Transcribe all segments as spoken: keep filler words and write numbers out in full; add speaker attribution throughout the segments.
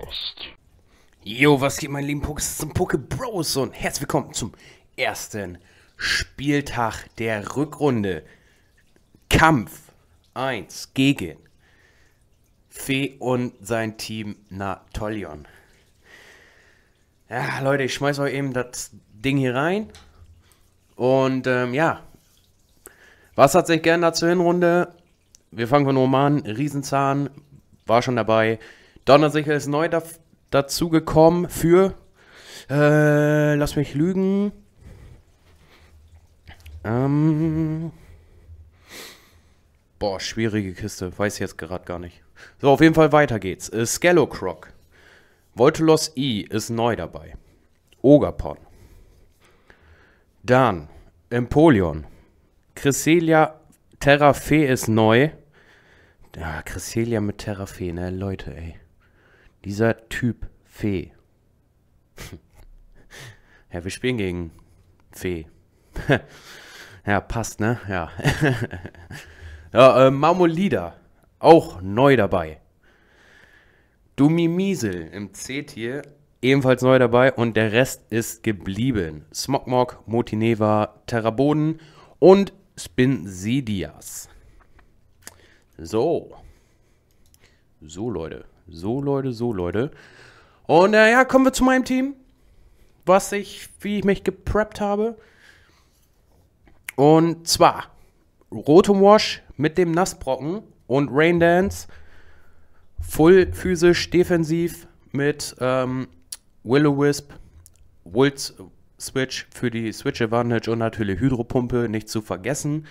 Speaker 1: Podcast.
Speaker 2: Jo, was geht, meine lieben Pokes zum Pokebros und herzlich willkommen zum ersten Spieltag der Rückrunde. Kampf eins gegen Fee und sein Team Natolion. Ja, Leute, ich schmeiß euch eben das Ding hier rein. Und ähm, ja, was hat sich geändert zur Hinrunde? Wir fangen von oben an. Riesenzahn war schon dabei. Donnersichel ist neu da, dazu gekommen für, äh, lass mich lügen. Ähm, boah, schwierige Kiste, weiß ich jetzt gerade gar nicht. So, auf jeden Fall weiter geht's. Äh, Scalocroc. Voltolos I ist neu dabei. Ogapon. Dann Empoleon. Cresselia Terrafee ist neu. Ja, Cresselia mit Terrafee, ne, Leute, ey. Dieser Typ Fee. Ja, wir spielen gegen Fee. Ja, passt, ne? Ja. Ja, äh, Marmolida. Auch neu dabei. Dumimiesel im C-Tier. Ebenfalls neu dabei. Und der Rest ist geblieben. Smogmog, Motineva, Terraboden und Spinsidias. So. So, Leute. So, Leute, so, Leute. Und äh, ja, kommen wir zu meinem Team. Was ich, wie ich mich gepreppt habe. Und zwar Rotom Wash mit dem Nassbrocken und Rain Dance. Full physisch defensiv mit ähm, Will-O-Wisp, Volt Switch für die Switch Advantage und natürlich Hydropumpe, nicht zu vergessen.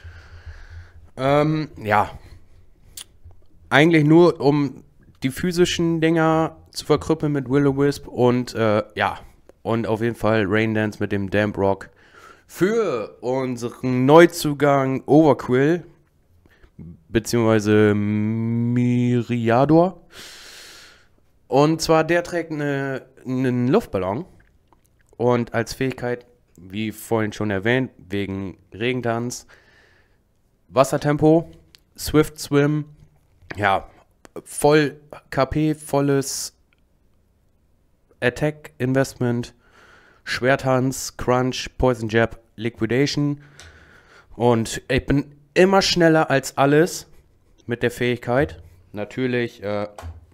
Speaker 2: Ähm, ja. Eigentlich nur um die physischen Dinger zu verkrüppeln mit Will-O-Wisp und äh, ja, und auf jeden Fall Rain Dance mit dem Damp Rock für unseren Neuzugang Overquill, beziehungsweise Myriador. Und zwar der trägt eine, einen Luftballon und als Fähigkeit, wie vorhin schon erwähnt, wegen Regentanz, Wassertempo, Swift Swim, ja, voll K P, volles Attack Investment, Schwertanz, Crunch, Poison Jab, Liquidation. Und ich bin immer schneller als alles mit der Fähigkeit. Natürlich, äh,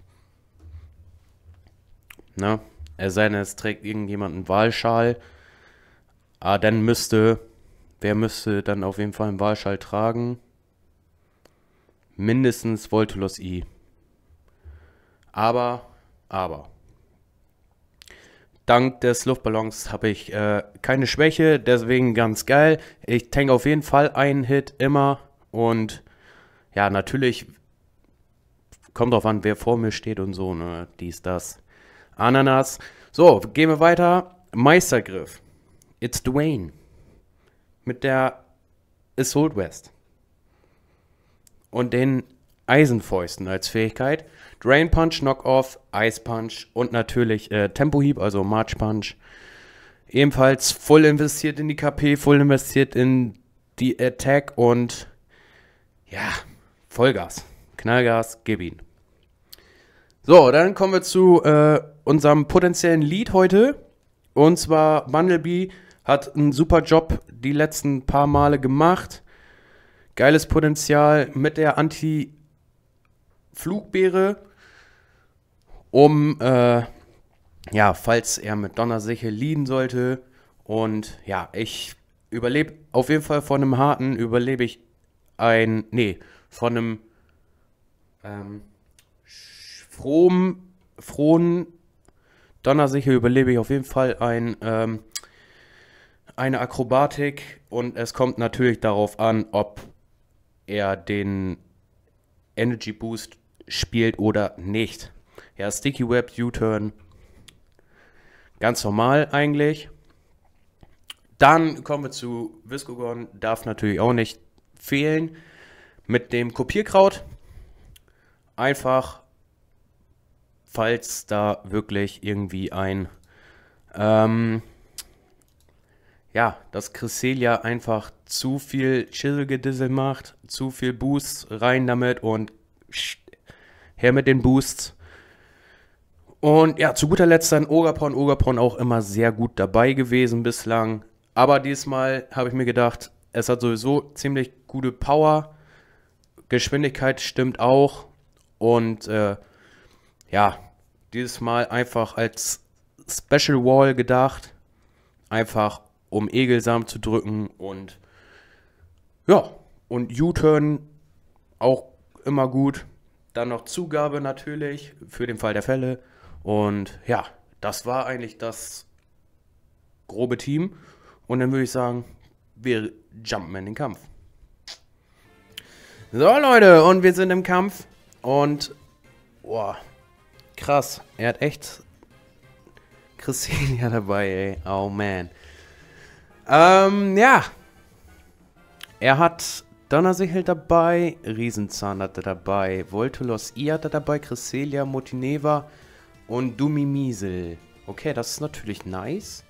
Speaker 2: na, es sei denn, es trägt irgendjemand einen Walschal. Ah, dann müsste, wer müsste dann auf jeden Fall einen Walschal tragen? Mindestens Voltolos I. Aber, aber, dank des Luftballons habe ich äh, keine Schwäche, deswegen ganz geil. Ich tank auf jeden Fall einen Hit immer und ja, natürlich kommt drauf an, wer vor mir steht und so, ne, dies, das. Ananas. So, gehen wir weiter. Meistergriff. It's Dwayne. Mit der Assault West. Und den Eisenfäusten als Fähigkeit. Drain Punch, Knock-Off, Ice Punch und natürlich äh, Tempohieb, also March Punch. Ebenfalls voll investiert in die K P, voll investiert in die Attack und ja, Vollgas. Knallgas, gib ihn. So, dann kommen wir zu äh, unserem potenziellen Lead heute. Und zwar Bumblebee hat einen super Job die letzten paar Male gemacht. Geiles Potenzial mit der Anti-Flugbeere, um, äh, ja, falls er mit Donnersichel leaden sollte. Und ja, ich überlebe auf jeden Fall von einem harten, überlebe ich ein, nee, von einem, ähm, frohen, frohen Donnersichel überlebe ich auf jeden Fall ein, ähm, eine Akrobatik. Und es kommt natürlich darauf an, ob er den Energy Boost spielt oder nicht. Ja, Sticky Web, U-Turn. Ganz normal eigentlich. Dann kommen wir zu Viscogon. Darf natürlich auch nicht fehlen. Mit dem Kopierkraut. Einfach, falls da wirklich irgendwie ein ähm, ja, dass Cresselia einfach zu viel Chisel-Gedissel macht, zu viel Boosts rein damit und her mit den Boosts. Und ja, zu guter Letzt dann Ogerpon. Ogerpon auch immer sehr gut dabei gewesen bislang. Aber diesmal habe ich mir gedacht, es hat sowieso ziemlich gute Power. Geschwindigkeit stimmt auch. Und äh, ja, dieses Mal einfach als Special Wall gedacht. Einfach um Egelsam zu drücken. Und ja, und U-Turn auch immer gut. Dann noch Zugabe natürlich für den Fall der Fälle. Und ja, das war eigentlich das grobe Team. Und dann würde ich sagen, wir jumpen in den Kampf. So Leute, und wir sind im Kampf. Und, boah, krass. Er hat echt Cresselia dabei, ey. Oh man. Ähm, ja. Er hat Donnersichel dabei, Riesenzahn hat er dabei, Voltolos I hat er dabei, Cresselia, Motineva und Dumimiesel. Okay, das ist natürlich nice.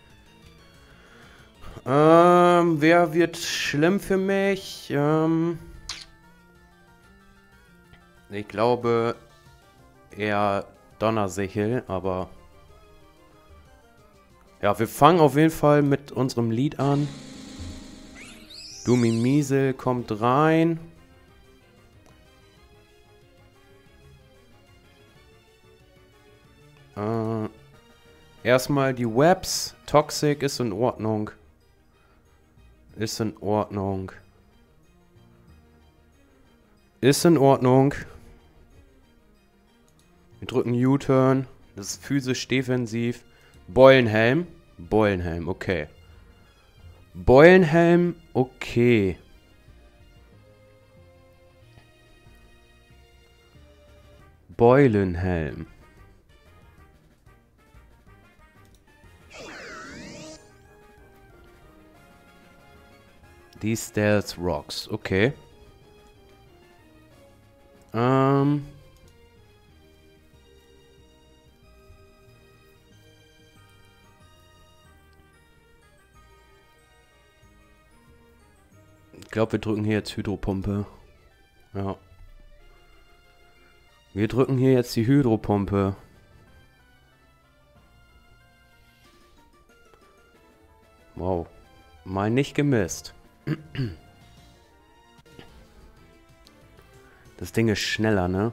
Speaker 2: Ähm, wer wird schlimm für mich? Ähm, ich glaube eher Donnersichel, aber ja, wir fangen auf jeden Fall mit unserem Lied an. Dumimiesel kommt rein. Äh, erstmal die Webs. Toxic ist in Ordnung. Ist in Ordnung. Ist in Ordnung. Wir drücken U-Turn. Das ist physisch defensiv. Beulenhelm. Beulenhelm, okay. Beulenhelm, okay. Beulenhelm. Die Stealth Rocks, okay. Ähm. Ich glaube, wir drücken hier jetzt Hydropumpe. Ja. Wir drücken hier jetzt die Hydropumpe. Wow. Mal nicht gemisst. Das Ding ist schneller, ne?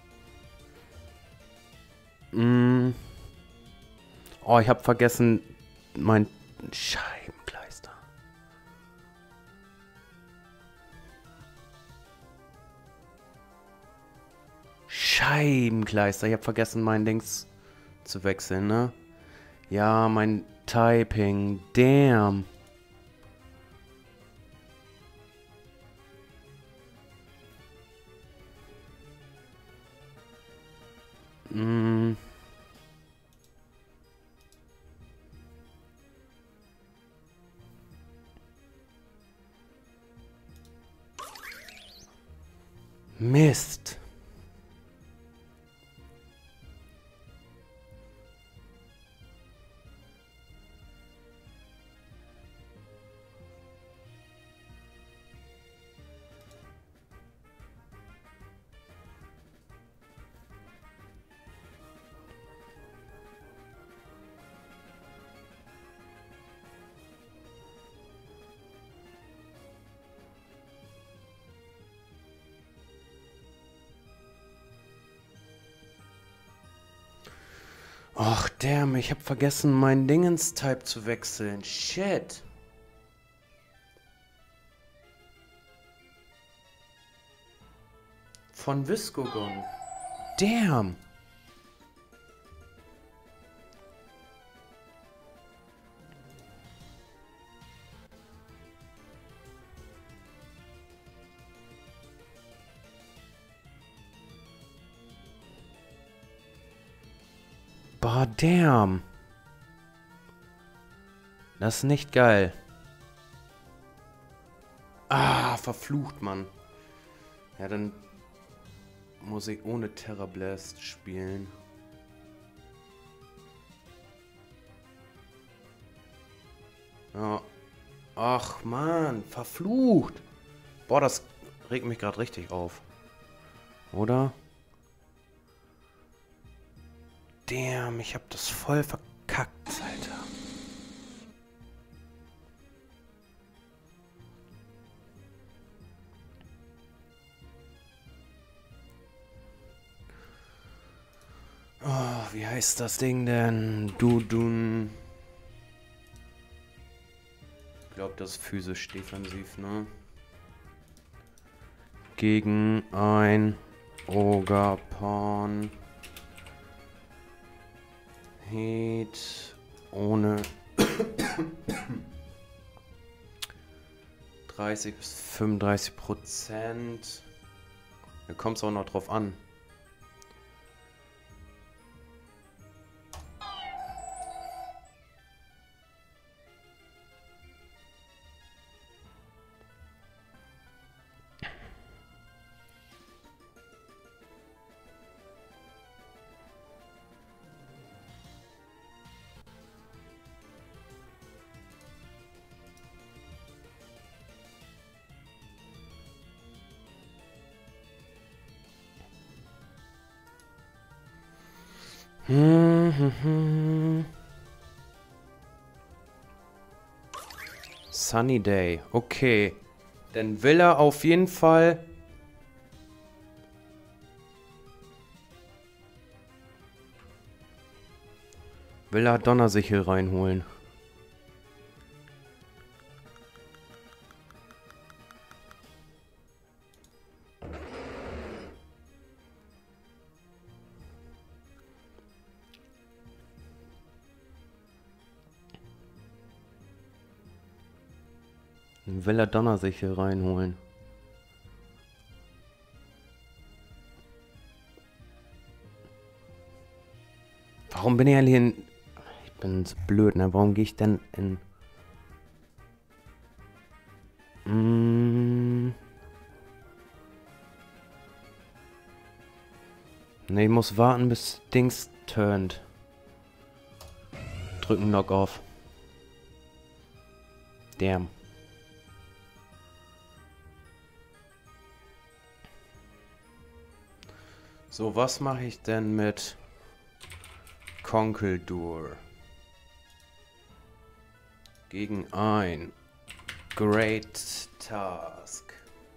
Speaker 2: Mm. Oh, ich habe vergessen, mein Scheibenkleister. Scheibenkleister. Ich habe vergessen, mein Dings zu wechseln, ne? Ja, mein Typing. Damn. Mm. Mist. Och, damn, ich hab vergessen, meinen Dingens-Type zu wechseln. Shit. Von Viscogon. Damn. Bah, damn. Das ist nicht geil. Ah, verflucht, Mann. Ja, dann muss ich ohne Terra Blast spielen. Ja. Ach, Mann, verflucht. Boah, das regt mich gerade richtig auf. Oder? Damn, ich hab das voll verkackt, Alter. Oh, wie heißt das Ding denn? Dudun. Ich glaube, das ist physisch defensiv, ne? Gegen ein Ogerpawn. Heat ohne dreißig bis fünfunddreißig Prozent. Da kommt es auch noch drauf an. Hm, hm, hm. Sunny Day, okay. Dann will er auf jeden Fall... Will er Donnersichel reinholen. Dann will er Donnersichel reinholen. Warum bin ich eigentlich in... Ich bin so blöd, ne? Warum gehe ich denn in... Mm. Ne, ich muss warten, bis Dings turnt. Drücken Knock-Off. Damn. So, was mache ich denn mit Conkeldurr? Gegen ein Great Task.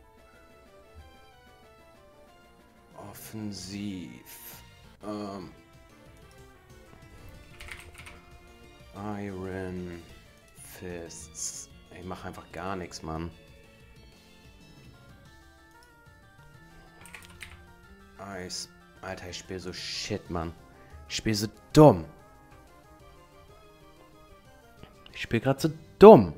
Speaker 2: Offensiv. Ähm. Iron Fists. Ich mache einfach gar nichts, Mann. Eis. Alter, ich spiele so shit, Mann. Ich spiele so dumm. Ich spiele gerade so dumm.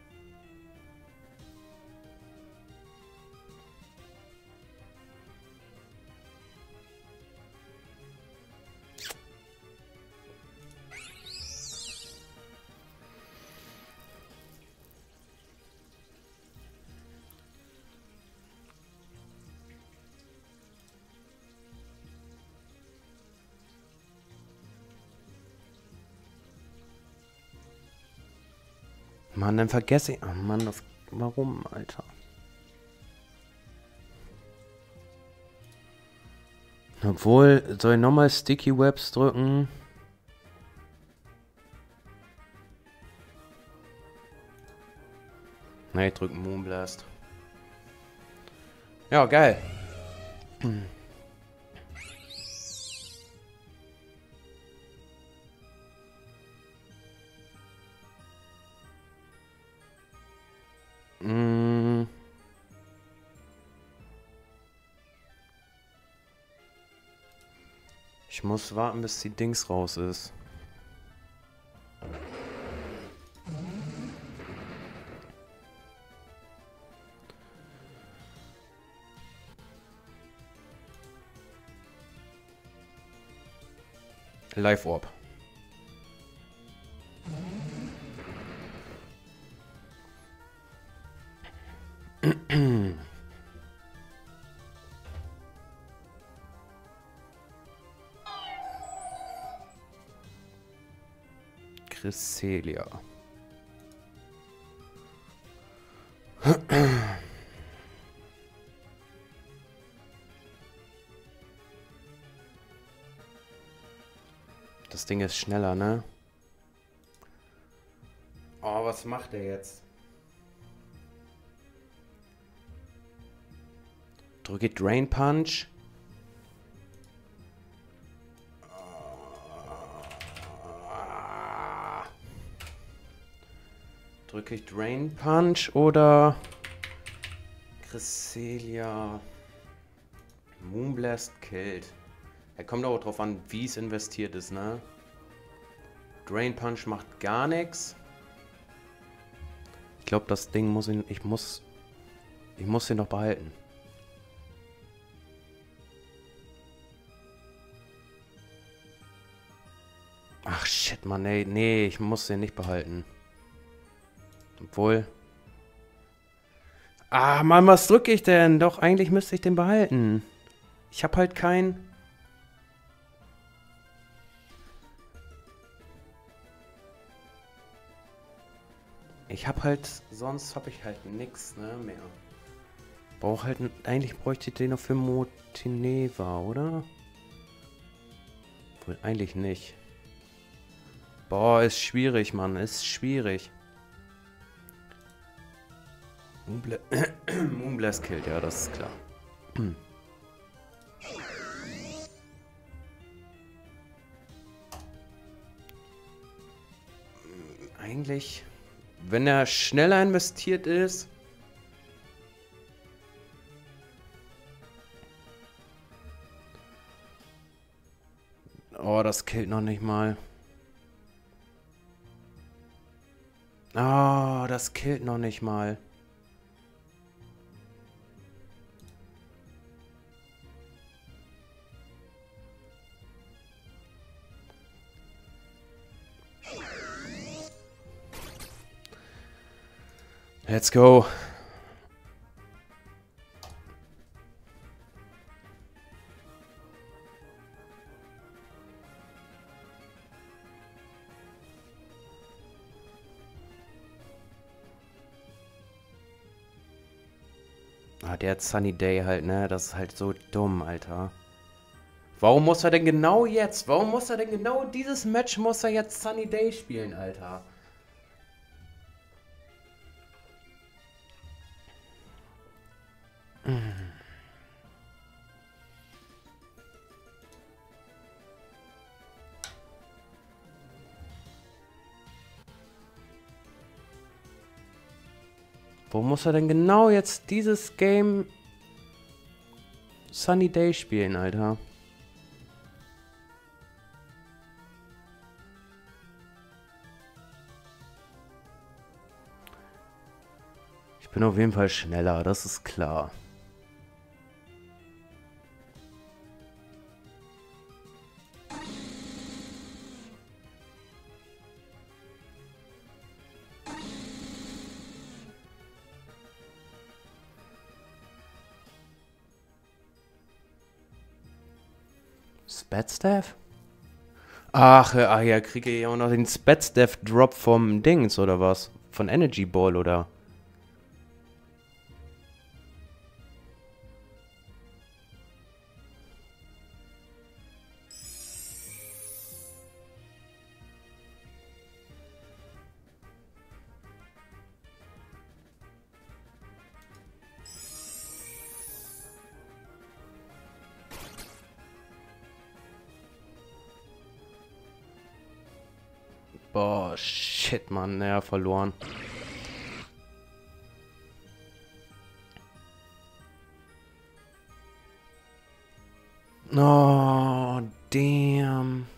Speaker 2: Mann, dann vergesse ich... Oh Mann, das... Warum, Alter? Obwohl, soll ich nochmal Sticky Webs drücken? Ne, ich drücke Moonblast. Ja, geil. Mm. Ich muss warten, bis die Dings raus ist. Live Orb. Cresselia. Das Ding ist schneller, ne? Oh, was macht er jetzt? Drücke Drain Punch. Drücke ich Drain Punch oder Cresselia? Moonblast killt. Er kommt auch drauf an, wie es investiert ist, ne? Drain Punch macht gar nichts. Ich glaube, das Ding muss ihn. Ich muss. Ich muss ihn noch behalten. Ach shit, Mann, ey. Nee, ich muss den nicht behalten. Obwohl. Ah, Mann, was drücke ich denn? Doch, eigentlich müsste ich den behalten. Ich habe halt kein. Ich habe halt, sonst habe ich halt nix, ne, mehr. Brauch halt, eigentlich bräuchte ich den noch für Motineva, oder? Wohl eigentlich nicht. Boah, ist schwierig, Mann, ist schwierig. Moonbla Moonblast killt, ja, das ist klar. Eigentlich, wenn er schneller investiert ist. Oh, das killt noch nicht mal. Oh, das killt noch nicht mal. Let's go. Ah, der hat Sunny Day halt, ne? Das ist halt so dumm, Alter. Warum muss er denn genau jetzt? Warum muss er denn genau dieses Match muss er jetzt Sunny Day spielen, Alter? Wo muss er denn genau jetzt dieses Game Sunny Day spielen, Alter? Ich bin auf jeden Fall schneller, das ist klar. Spatstaff? Ach, äh, ach ja, kriege ich auch noch den Spatstaff-Drop vom Dings, oder was? Von Energy Ball, oder? Boah, shit, Mann, naja, verloren. Oh, damn.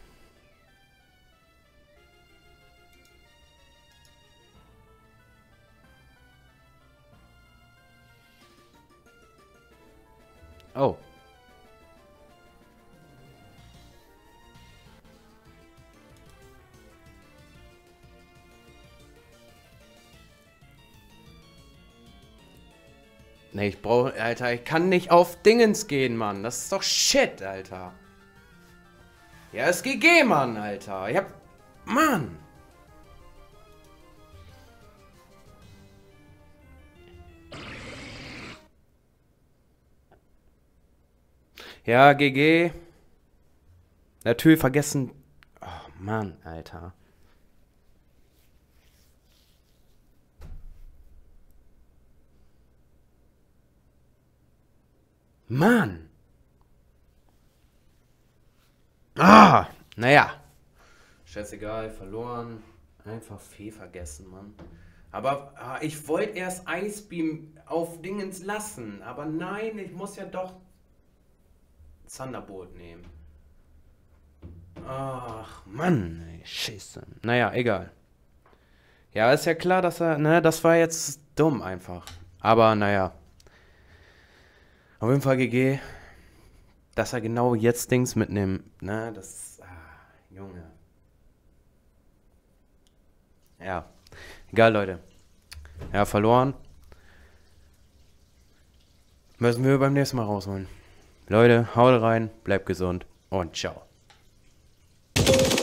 Speaker 2: Oh. Ne, ich brauche, Alter, ich kann nicht auf Dingens gehen, Mann. Das ist doch Shit, Alter. Ja, ist G G, Mann, Alter. Ich hab, Mann. Ja, G G. Natürlich vergessen. Oh, Mann, Alter. Mann. Ah, naja. Scheißegal, verloren. Einfach Fee vergessen, Mann. Aber ah, ich wollte erst Icebeam auf Dingens lassen. Aber nein, ich muss ja doch Thunderbolt nehmen. Ach, Mann, ey, Scheiße. Naja, egal. Ja, ist ja klar, dass er, ne, das war jetzt dumm einfach. Aber naja. Auf jeden Fall G G, dass er genau jetzt Dings mitnimmt, ne, das, ah, Junge. Ja, egal, Leute. Ja, verloren. Müssen wir beim nächsten Mal rausholen. Leute, haut rein, bleibt gesund und ciao.